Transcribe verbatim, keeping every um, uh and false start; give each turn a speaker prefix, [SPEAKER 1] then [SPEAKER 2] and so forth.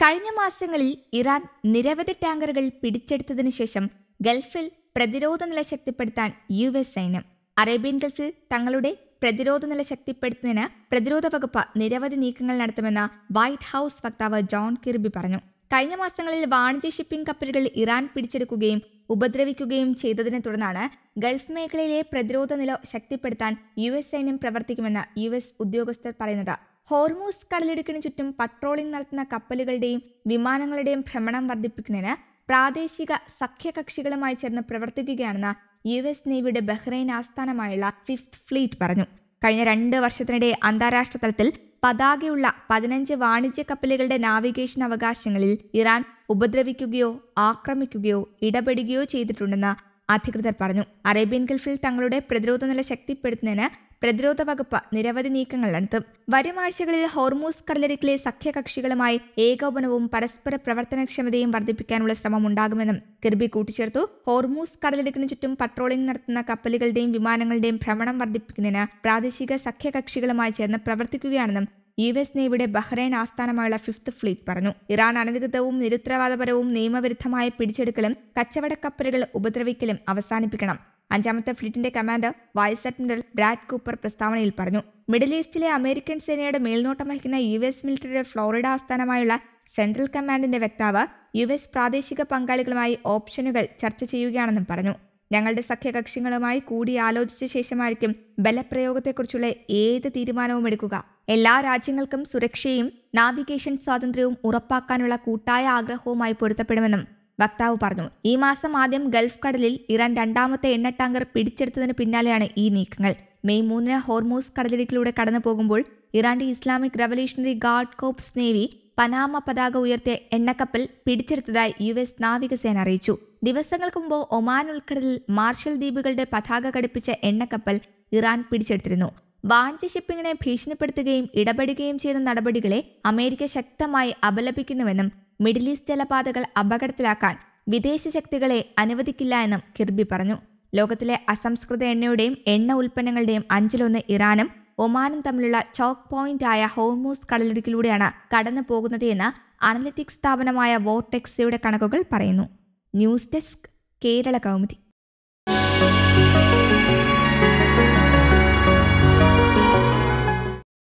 [SPEAKER 1] കഴിഞ്ഞ മാസങ്ങളിൽ ഇറാൻ നിരവധി ടാങ്കറുകൾ പിടിച്ചെടുത്തതിനു ശേഷം ഗൾഫിൽ പ്രതിരോധ നില ശക്തിപ്പെടുത്താൻ യു എസ് സൈന്യം. അറേബ്യൻ ഗൾഫിൽ തങ്ങളുടെ പ്രതിരോധ നില ശക്തിപ്പെടുത്തുന്നതിന് പ്രതിരോധ വകുപ്പ് നിരവധി നീക്കങ്ങൾ നടത്തുമെന്ന് വൈറ്റ് ഹൌസ് വക്താവ് ജോൺ കിർബി പറഞ്ഞു. കഴിഞ്ഞ മാസങ്ങളിൽ വാണിജ്യ ഷിപ്പിംഗ് കപ്പലുകൾ ഇറാൻ പിടിച്ചെടുക്കുകയും ഉപദ്രവിക്കുകയും ചെയ്തതിനെ തുടർന്നാണ് ഗൾഫ് മേഖലയിലെ പ്രതിരോധ നില ശക്തിപ്പെടുത്താൻ യു എസ് സൈന്യം പ്രവർത്തിക്കുമെന്ന് യു എസ് ഉദ്യോഗസ്ഥർ പറയുന്നത്. ഹോർമൂസ് കടലിടുക്കിന് ചുറ്റും പട്രോളിംഗ് നടത്തുന്ന കപ്പലുകളുടെയും വിമാനങ്ങളുടെയും ഭ്രമണം വർദ്ധിപ്പിക്കുന്നതിന് പ്രാദേശിക സഖ്യകക്ഷികളുമായി ചേർന്ന് പ്രവർത്തിക്കുകയാണെന്ന് യു എസ് നേവിയുടെ ബഹ്റൈൻ ആസ്ഥാനമായുള്ള ഫിഫ്ത് ഫ്ലീറ്റ് പറഞ്ഞു. കഴിഞ്ഞ രണ്ട് വർഷത്തിനിടെ അന്താരാഷ്ട്ര തലത്തിൽ പതാകയുള്ള പതിനഞ്ച് വാണിജ്യ കപ്പലുകളുടെ നാവിഗേഷൻ അവകാശങ്ങളിൽ ഇറാൻ ഉപദ്രവിക്കുകയോ ആക്രമിക്കുകയോ ഇടപെടുകയോ ചെയ്തിട്ടുണ്ടെന്ന് അധികൃതർ പറഞ്ഞു. അറേബ്യൻ ഗൾഫിൽ തങ്ങളുടെ പ്രതിരോധ നില ശക്തിപ്പെടുത്തുന്നതിന് പ്രതിരോധ വകുപ്പ് നിരവധി നീക്കങ്ങൾ നടത്തും. വരും ആഴ്ചകളിൽ ഹോർമൂസ് കടലിടുക്കിലെ സഖ്യകക്ഷികളുമായി ഏകോപനവും പരസ്പര പ്രവർത്തനക്ഷമതയും വർദ്ധിപ്പിക്കാനുള്ള ശ്രമം ഉണ്ടാകുമെന്നും കിർബി കൂട്ടിച്ചേർത്തു. ഹോർമൂസ് കടലിടുക്കിന് ചുറ്റും പട്രോളിംഗ് നടത്തുന്ന കപ്പലുകളുടെയും വിമാനങ്ങളുടെയും ഭ്രമണം വർദ്ധിപ്പിക്കുന്നതിന് പ്രാദേശിക സഖ്യകക്ഷികളുമായി ചേർന്ന് പ്രവർത്തിക്കുകയാണെന്നും യു എസ് നേവിയുടെ ബഹ്റൈൻ ആസ്ഥാനമായുള്ള ഫിഫ്ത് ഫ്ലീറ്റ് പറഞ്ഞു. ഇറാൻ അനധികൃതവും നിരുത്തരവാദപരവും നിയമവിരുദ്ധമായ പിടിച്ചെടുക്കലും കച്ചവട കപ്പലുകൾ ഉപദ്രവിക്കലും അവസാനിപ്പിക്കണം. അഞ്ചാമത്തെ ഫ്ലീറ്റിന്റെ commander vice admiral Brad Cooper പ്രസ്താവനയിൽ പറഞ്ഞു. മിഡിൽ ഈസ്റ്റിലെ അമേരിക്കൻ സേനയുടെ മേൽനോട്ടം വഹിക്കുന്ന യു എസ് മിലിറ്ററിയുടെ ഫ്ലോറിഡ ആസ്ഥാനമായുള്ള സെൻട്രൽ കമാൻഡിന്റെ വക്താവ് യു എസ് പ്രാദേശിക പങ്കാളികളുമായി ഓപ്ഷനുകൾ ചർച്ച ചെയ്യുകയാണെന്നും പറഞ്ഞു. ഞങ്ങളുടെ സഖ്യകക്ഷികളുമായി കൂടിയാലോചിച്ച ശേഷമായിരിക്കും ബലപ്രയോഗത്തെക്കുറിച്ചുള്ള ഏത് തീരുമാനവും എടുക്കുക. എല്ലാ രാജ്യങ്ങൾക്കും സുരക്ഷയും നാവിഗേഷൻ സ്വാതന്ത്ര്യവും ഉറപ്പാക്കാനുള്ള കൂട്ടായ ആഗ്രഹവുമായി പൊരുത്തപ്പെടുമെന്നും വക്താവ് പറഞ്ഞു. ഈ മാസം ആദ്യം ഗൾഫ് കടലിൽ ഇറാൻ രണ്ടാമത്തെ എണ്ണ ടാങ്കർ പിടിച്ചെടുത്തതിന് പിന്നാലെയാണ് ഈ നീക്കങ്ങൾ. മെയ് മൂന്നിന് ഹോർമൂസ് കടലിടുക്കിലൂടെ കടന്നു പോകുമ്പോൾ ഇറാന്റെ Islamic revolutionary guard corps navy Panama പതാക ഉയർത്തിയ എണ്ണക്കപ്പൽ പിടിച്ചെടുത്തതായി യു എസ് നാവികസേന അറിയിച്ചു. ദിവസങ്ങൾക്ക് മുമ്പ് ഒമാൻ ഉൾക്കടലിൽ മാർഷൽ ദ്വീപുകളുടെ പതാക ഘടിപ്പിച്ച എണ്ണക്കപ്പൽ ഇറാൻ പിടിച്ചെടുത്തിരുന്നു. വാണിജ്യ ഷിപ്പിങ്ങിനെ ഭീഷണിപ്പെടുത്തുകയും ഇടപെടുകയും ചെയ്യുന്ന നടപടികളെ അമേരിക്ക ശക്തമായി അപലപിക്കുന്നുവെന്നും മിഡിൽ ഈസ്റ്റ് ജലപാതകൾ അപകടത്തിലാക്കാൻ വിദേശ ശക്തികളെ അനുവദിക്കില്ല എന്നും കിർബി പറഞ്ഞു. ലോകത്തിലെ അസംസ്കൃത എണ്ണയുടെയും എണ്ണ ഉൽപ്പന്നങ്ങളുടെയും അഞ്ചിലൊന്ന് ഇറാനും ഒമാനും തമ്മിലുള്ള ചോക്ക് പോയിന്റ് ആയ ഹോർമൂസ് കടലിടുക്കിലൂടെയാണ് കടന്നു പോകുന്നത് എന്ന് അനലിറ്റിക്സ് സ്ഥാപനമായ വോർടെക്സയുടെ കണക്കുകൾ പറയുന്നു. News desk Kerala Kaumudi.